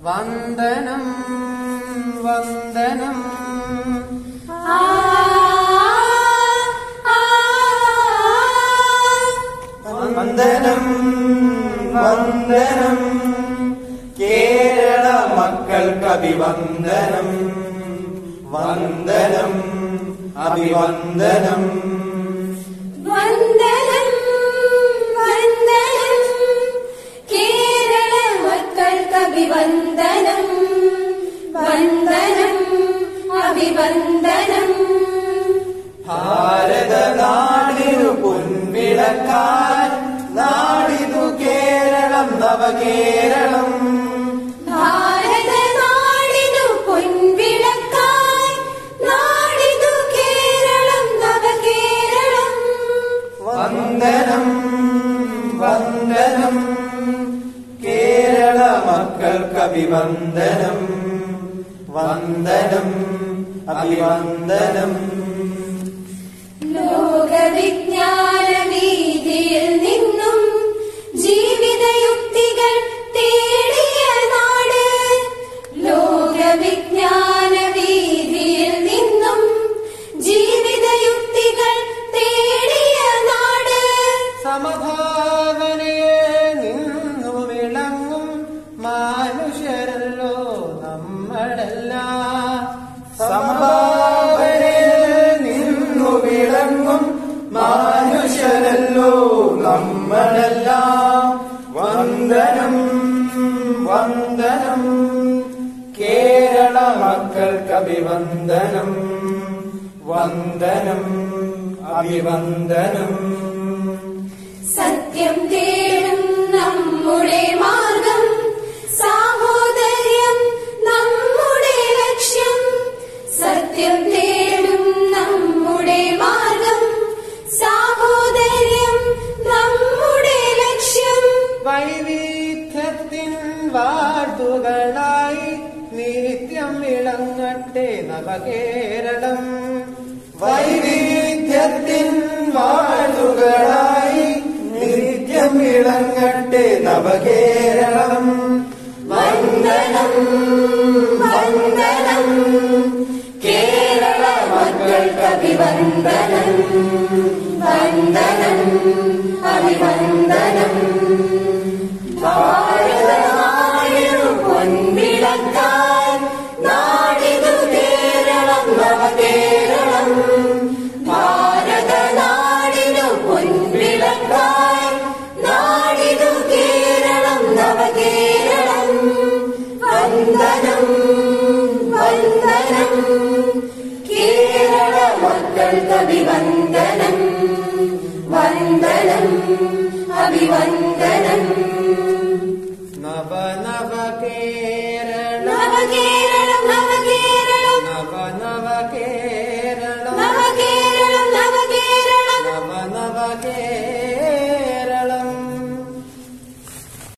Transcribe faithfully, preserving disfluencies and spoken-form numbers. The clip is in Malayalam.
വന്ദനം വന്ദനം വന്ദനം വന്ദനം കേരള മക്കൾക്ക് അഭിവന്ദനം വന്ദനം അഭിവന്ദനം വന്ദനം വന്ദനം കേരള മക്കൾക്ക് അഭിവന്ദനം വന്ദനം അഭിവന്ദനം ഭാരതനാടിനു പൊൻവിളക്കാൻ നാടിതു കേരളം നവകേരളം ഭാരതനാടിനു പൊൻവിളക്കാൻ നാടിതു കേരളം നവകേരളം വന്ദനം വന്ദനം കേരള മക്കൾക്ക് അഭിവന്ദനം വന്ദനം അഭിവന്ദനം ലോകവിജ്ഞാന വീതിയിൽ നിന്നും ജീവിതയുക്തികൾ തേടിയ നാട് ലോകവിജ്ഞാന വീതിയിൽ നിന്നും ജീവിതയുക്തികൾ തേടിയ നാട് സമഭാവനയെ നിന്നു വിളങ്ങും മനുഷ്യരല്ലോ നമ്മളെല്ലാം സമഭാവനയെ നിന്നു വിളങ്ങും മനുഷ്യരല്ലോ നമ്മളെല്ലാം വന്ദനം വന്ദനം കേരള മക്കൾക്ക് അഭിവന്ദനം വന്ദനം അഭിവന്ദനം സത്യം തേടും നമ്മുടെ മാർഗം സാഹോദര്യം നമ്മുടെ ലക്ഷ്യം സത്യം തേടും നമ്മുടെ മാർഗം സാഹോദര്യം നമ്മുടെ ലക്ഷ്യം വൈവിധ്യത്തിൻ വാർത്തുകളായി നിത്യം വിളങ്ങട്ടെ നവകേരളം വൈവിധ്യത്തിൻ വാർത്തുകളായി നിത്യം വിളങ്ങട്ടെ നവകേരളം വന്ദനം വന്ദനം കേരള മക്കൾക്ക് അഭിവന്ദനം വന്ദനം അഭിവന്ദനം ഭാരതനാടിനു പൊൻവിളക്കാൻ നാടിതു കേരളം നവകേരളം ഭാരതനാടിനു പൊൻവിളക്കാൻ നാടിതു കേരളം നവകേരളം വന്ദനം വന്ദനം കേരള മക്കൾക്ക് അഭിവന്ദനം വന്ദനം അഭിവന്ദനം